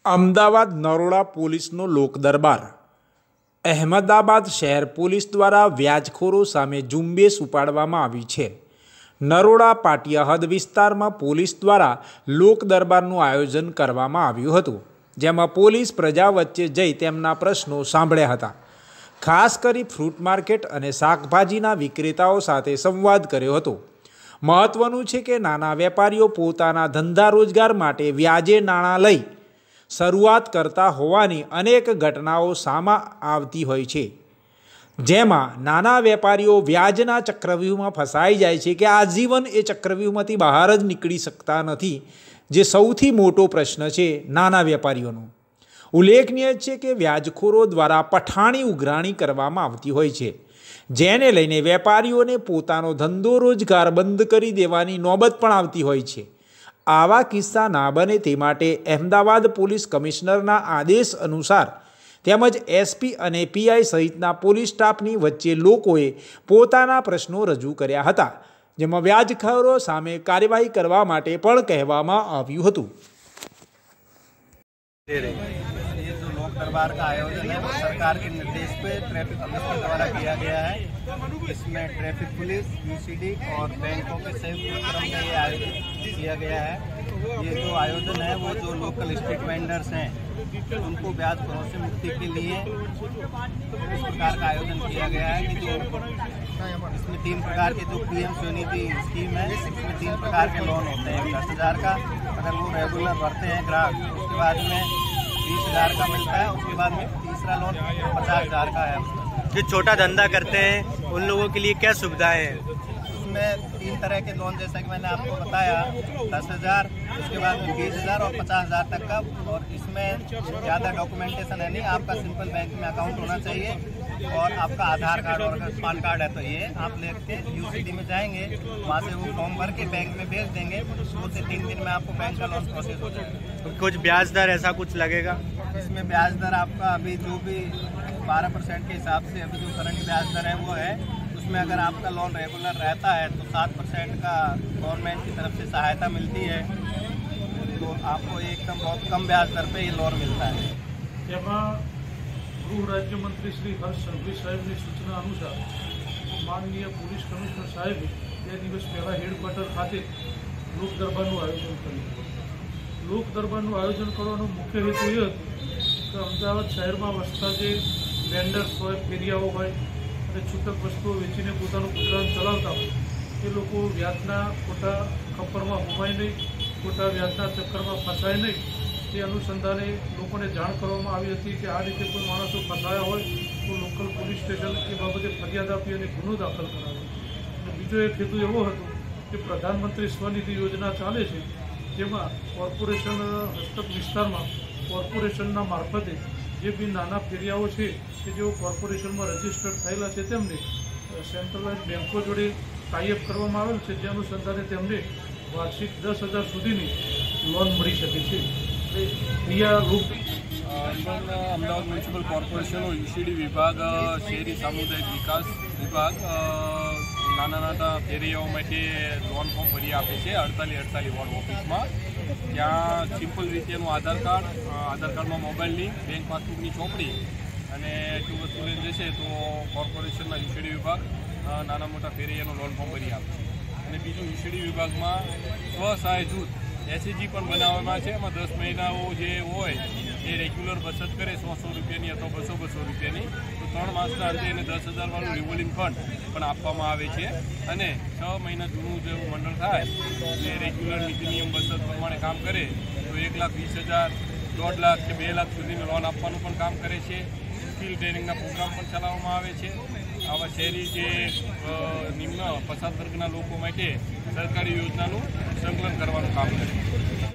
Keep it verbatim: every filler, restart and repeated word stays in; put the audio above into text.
અમદાવાદ નરોડા પોલીસનો લોક દરબાર। અહેમદાબાદ શહેર પોલીસ દ્વારા વ્યાજખોરો સામે ઝુંબેશ ઉપાડવામાં આવી છે। નરોડા પાટિયા હદ વિસ્તારમાં પોલીસ દ્વારા લોક દરબારનું આયોજન કરવામાં આવ્યું હતું, જેમાં પોલીસ પ્રજા વચ્ચે જઈ તેમના પ્રશ્નો સાંભળ્યા હતા। ખાસ કરી ફ્રૂટ માર્કેટ અને શાકભાજીના વિક્રેતાઓ સાથે સંવાદ કર્યો હતો। મહત્વનું છે કે નાના વેપારીઓ પોતાના ધંધા રોજગાર માટે વ્યાજે નાણાં લઈ શરૂઆત કરતા હોવાની અનેક ઘટનાઓ સામે આવતી હોય છે, જેમાં નાના વેપારીઓ વ્યાજના ચક્રવ્યૂહમાં ફસાઈ જાય છે કે આજીવન એ ચક્રવ્યૂહમાંથી બહાર જ નીકળી શકતા નથી, જે સૌથી મોટો પ્રશ્ન છે નાના વેપારીઓનો। ઉલ્લેખનીય છે કે વ્યાજખોરો દ્વારા પઠાણી ઉઘરાણી કરવામાં આવતી હોય છે, જેને લઈને વેપારીઓને પોતાનો ધંધો રોજગાર બંધ કરી દેવાની નોબત પણ આવતી હોય છે। આવા કિસ્સા ના બને તે માટે અહેમદાબાદ પોલીસ કમિશનરના આદેશ અનુસાર તેમજ એસપી અને પીઆઈ સહિતના પોલીસ સ્ટાફની વચ્ચે લોકોએ પોતાના પ્રશ્નો રજૂ કર્યા હતા, જેમાં વ્યાજખોરો સામે કાર્યવાહી કરવા માટે પણ કહેવામાં આવ્યું હતું। लोक दरबार का आयोजन है वो सरकार के निर्देश पे ट्रैफिक कमिश्नर द्वारा किया गया है। इसमें ट्रैफिक पुलिस, यूसीडी और बैंकों के संयुक्त उपक्रम में ये आयोजन किया गया है। ये जो आयोजन है वो जो लोकल स्ट्रीट वेंडर्स हैं उनको ब्याज खोरों से मुक्ति के लिए इस प्रकार का आयोजन किया गया है कि जो इसमें तीन प्रकार के जो पीएम स्वनिधि स्कीम है, इसमें तीन प्रकार के लोन होते हैं। दस हज़ार का अगर वो रेगुलर भरते हैं ग्राहक, उसके बाद में बीस हज़ार का मिलता है, उसके बाद में तीसरा लोन पचास हज़ार का है। जो छोटा धंधा करते हैं उन लोगों के लिए क्या सुविधाएं हैं? उसमें तीन तरह के लोन, जैसा कि मैंने आपको बताया, दस हज़ार, उसके बाद में बीस हज़ार और पचास हज़ार तक का। और इसमें ज़्यादा डॉक्यूमेंटेशन है नहीं, आपका सिंपल बैंक में अकाउंट होना चाहिए और आपका आधार कार्ड और अगर पान कार्ड है तो ये आप लेके यूसीडी में जाएंगे, वहाँ से वो फॉर्म भर के बैंक में भेज देंगे, दो से तीन दिन में आपको बैंक का लोन प्रोसेस हो जाएगा। कुछ ब्याज दर ऐसा कुछ लगेगा? इसमें ब्याज दर आपका अभी जो भी बारह परसेंट के हिसाब से अभी जो करंट ब्याज दर है वो है। उसमें अगर आपका लोन रेगुलर रहता है तो सात परसेंट का गवर्नमेंट की तरफ से सहायता मिलती है, तो आपको एकदम बहुत कम ब्याज दर पे ये लोन मिलता है। गृह राज्य मंत्री श्री हर्ष संघवी साहेब की सूचना अनुसार माननीय पोलीस कमिश्नर साहेब બે દિવસ પહેલાં હેડક્વાર્ટર ખાતે લોક દરબારનું આયોજન કર્યું। લોક દરબારનું આયોજન કરવાનો મુખ્ય હેતુ એ હતો કે અમદાવાદ શહેરમાં વસતા જે વેન્ડર્સ હોય, ફેરિયાઓ હોય અને છૂટક વસ્તુઓ વેચીને પોતાનું ગુજરાન ચલાવતા હોય, એ લોકો વ્યાજના ખોટા ખપ્પરમાં હોમાય નહીં, ખોટા વ્યાજના ચક્કરમાં ફસાય નહીં, તે અનુસંધાને લોકોને જાણ કરવામાં આવી હતી કે આ રીતે કોઈ માણસો ફસાયા હોય તો લોકલ પોલીસ સ્ટેશન એ બાબતે ફરિયાદ આપી અને ગુનો દાખલ કરાવે। અને બીજો એક હેતુ એવો હતો કે પ્રધાનમંત્રી સ્વનિધિ યોજના ચાલે છે, જેમાં કોર્પોરેશન હસ્તક વિસ્તારમાં કોર્પોરેશનના મારફતે જે બી નાના ફેરિયાઓ છે કે જેઓ કોર્પોરેશનમાં રજીસ્ટર્ડ થયેલા છે તેમને સેન્ટ્રલાઇઝ બેન્કો જોડે ટાઈઅપ કરવામાં આવેલ છે, જે અનુસંધાને તેમને વાર્ષિક દસ હજાર સુધીની લોન મળી શકે છે। અમદાવાદ મ્યુનિસિપલ કોર્પોરેશનનો યુસીડી વિભાગ, શહેરી સામુદાયિક વિકાસ વિભાગ નાના નાના ફેરિયાઓ માટે લોન ફોર્મ ભરી આપે છે અડતાલીસ અડતાલીસ વોર્ડ ઓફિસમાં। ત્યાં સિમ્પલ રીતેનું આધાર કાર્ડ, આધાર કાર્ડમાં મોબાઈલ લિંક, બેંક પાસબુકની ચોપડી અને એટલું વસ્તુ લઈને જશે તો કોર્પોરેશનના યુસીડી વિભાગ નાના મોટા ફેરિયાનું લોન ફોર્મ ભરી આપે છે। અને બીજું યુસીડી વિભાગમાં સ્વસહાય જૂથ એસએજી પણ બનાવવામાં છે। એમાં દસ મહિનાઓ જે હોય એ રેગ્યુલર બચત કરે સો સો રૂપિયાની અથવા બસો બસો રૂપિયાની, તો ત્રણ માસના અંતે એને દસ હજારવાળું રિવોલ્વિંગ ફંડ પણ આપવામાં આવે છે। અને છ મહિના જૂનું જેવું મંડળ થાય એટલે રેગ્યુલર નીતિ નિયમ બચત પ્રમાણે કામ કરે તો એક લાખ વીસ હજાર દોઢ લાખ કે બે લાખ સુધીનું લોન આપવાનું પણ કામ કરે છે। સ્કિલ ટ્રેનિંગના પ્રોગ્રામ પણ ચલાવવામાં આવે છે। આવા શહેરી જે નિમ્ન પછાત વર્ગના લોકો માટે સરકારી યોજનાનું સંકલન કરવાનું કામ કરે છે।